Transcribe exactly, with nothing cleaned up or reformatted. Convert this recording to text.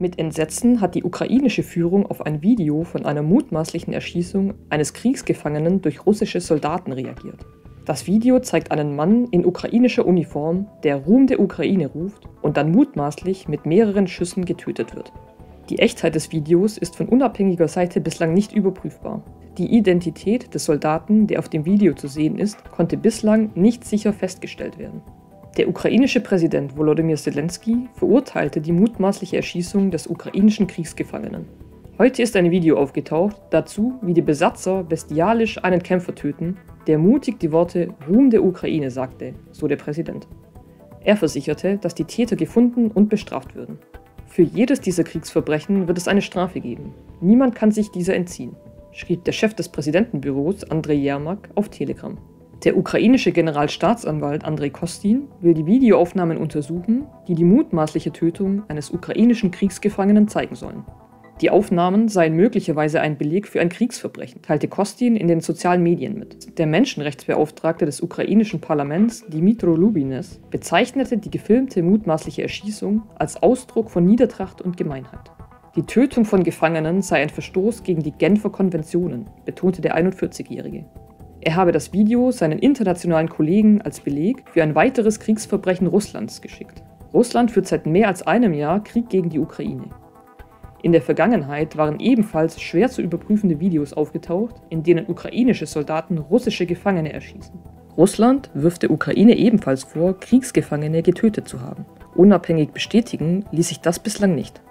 Mit Entsetzen hat die ukrainische Führung auf ein Video von einer mutmaßlichen Erschießung eines Kriegsgefangenen durch russische Soldaten reagiert. Das Video zeigt einen Mann in ukrainischer Uniform, der Ruhm der Ukraine ruft und dann mutmaßlich mit mehreren Schüssen getötet wird. Die Echtheit des Videos ist von unabhängiger Seite bislang nicht überprüfbar. Die Identität des Soldaten, der auf dem Video zu sehen ist, konnte bislang nicht sicher festgestellt werden. Der ukrainische Präsident Volodymyr Zelensky verurteilte die mutmaßliche Erschießung des ukrainischen Kriegsgefangenen. Heute ist ein Video aufgetaucht, dazu, wie die Besatzer bestialisch einen Kämpfer töten, der mutig die Worte „Ruhm der Ukraine“ sagte, so der Präsident. Er versicherte, dass die Täter gefunden und bestraft würden. Für jedes dieser Kriegsverbrechen wird es eine Strafe geben. Niemand kann sich dieser entziehen, schrieb der Chef des Präsidentenbüros Andrei Jermak auf Telegram. Der ukrainische Generalstaatsanwalt Andrei Kostin will die Videoaufnahmen untersuchen, die die mutmaßliche Tötung eines ukrainischen Kriegsgefangenen zeigen sollen. Die Aufnahmen seien möglicherweise ein Beleg für ein Kriegsverbrechen, teilte Kostin in den sozialen Medien mit. Der Menschenrechtsbeauftragte des ukrainischen Parlaments, Dmytro Lubinets, bezeichnete die gefilmte mutmaßliche Erschießung als Ausdruck von Niedertracht und Gemeinheit. Die Tötung von Gefangenen sei ein Verstoß gegen die Genfer Konventionen, betonte der einundvierzigjährige. Er habe das Video seinen internationalen Kollegen als Beleg für ein weiteres Kriegsverbrechen Russlands geschickt. Russland führt seit mehr als einem Jahr Krieg gegen die Ukraine. In der Vergangenheit waren ebenfalls schwer zu überprüfende Videos aufgetaucht, in denen ukrainische Soldaten russische Gefangene erschießen. Russland wirft der Ukraine ebenfalls vor, Kriegsgefangene getötet zu haben. Unabhängig bestätigen ließ sich das bislang nicht.